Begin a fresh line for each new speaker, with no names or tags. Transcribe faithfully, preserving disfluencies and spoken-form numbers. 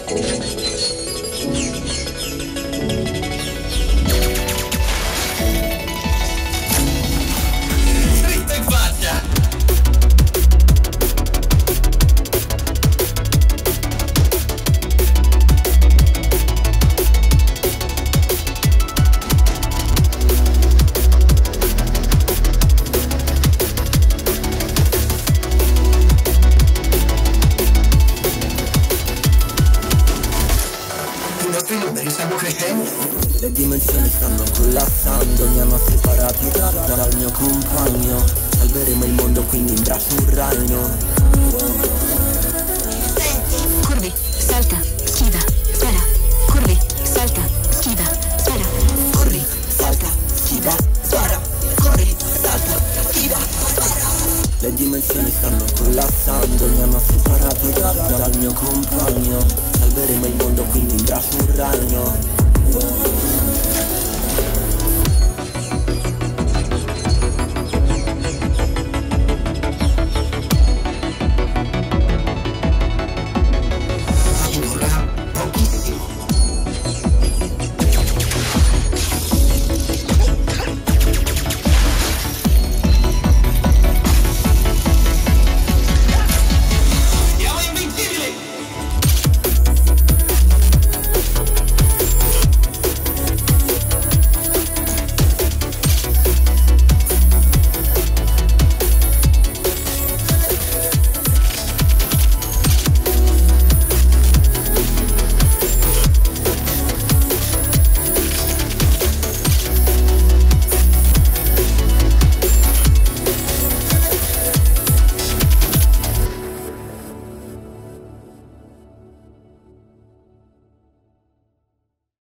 Dritto in faccia! I nostri numeri stanno crescendo.
Le dimensioni stanno collassando, mi hanno separato dal mio compagno. Salveremo il mondo, quindi in braccio un rhino.
Curvi, salta, schiva, spara. Curvi, salta, schiva, spara. Curvi, salta, schiva, spara. Curvi, salta, schiva, spara.
Le dimensioni stanno collassando, mi hanno separato dal mio compagno.